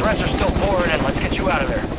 rest are still pouring in. Let's get you out of there.